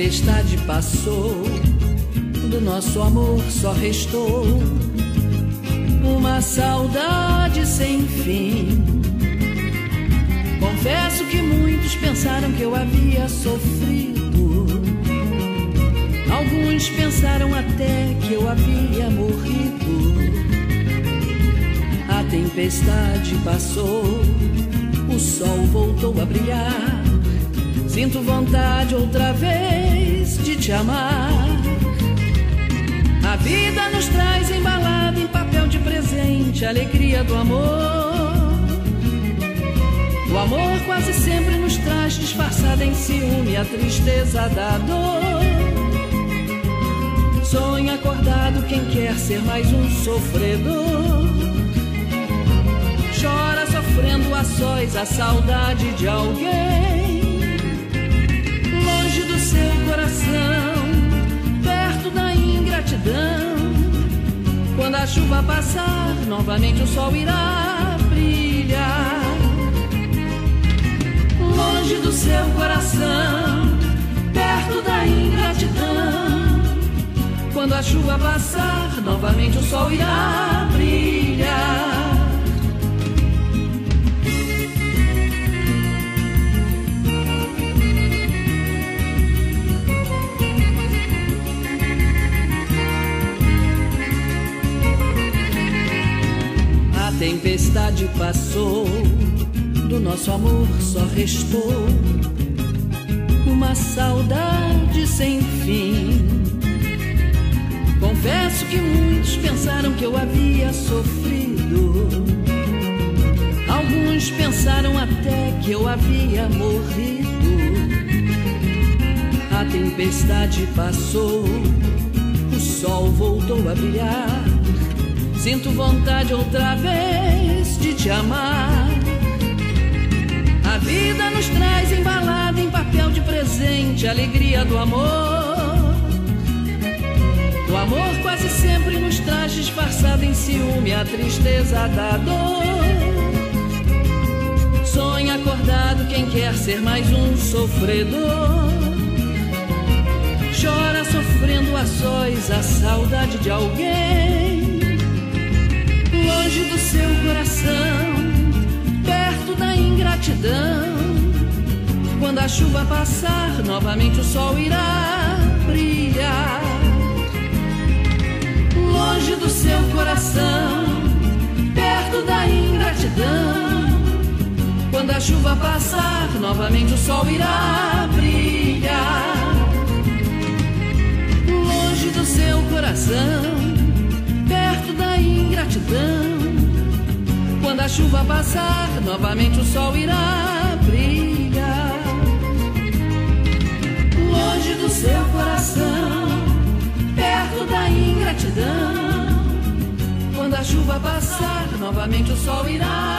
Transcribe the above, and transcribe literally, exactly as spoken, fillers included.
tempestade passou, do nosso amor só restou uma saudade sem fim. Confesso que muitos pensaram que eu havia sofrido, alguns pensaram até que eu havia morrido. A tempestade passou, o sol voltou a brilhar. Sinto vontade outra vez de te amar. A vida nos traz embalada em papel de presente a alegria do amor. O amor quase sempre nos traz disfarçada em ciúme a tristeza da dor. Sonha acordado quem quer ser mais um sofredor. Chora sofrendo a sós a saudade de alguém. Longe do seu coração, perto da ingratidão. Quando a chuva passar, novamente o sol irá brilhar. Longe do seu coração, perto da ingratidão. Quando a chuva passar, novamente o sol irá brilhar. A tempestade passou, do nosso amor só restou uma saudade sem fim. Confesso que muitos pensaram que eu havia sofrido, alguns pensaram até que eu havia morrido. A tempestade passou, o sol voltou a brilhar. Sinto vontade outra vez de te amar. A vida nos traz embalada em papel de presente a alegria do amor. O amor quase sempre nos traz disfarçado em ciúme a tristeza da dor. Sonha acordado quem quer ser mais um sofredor. Chora sofrendo a sós a saudade de alguém. Longe do seu coração, perto da ingratidão. Quando a chuva passar, novamente o sol irá brilhar. Longe do seu coração, perto da ingratidão. Quando a chuva passar, novamente o sol irá brilhar. Longe do seu coração, perto da ingratidão. Quando a chuva passar, novamente o sol irá brilhar. Longe do seu coração, perto da ingratidão. Quando a chuva passar, novamente o sol irá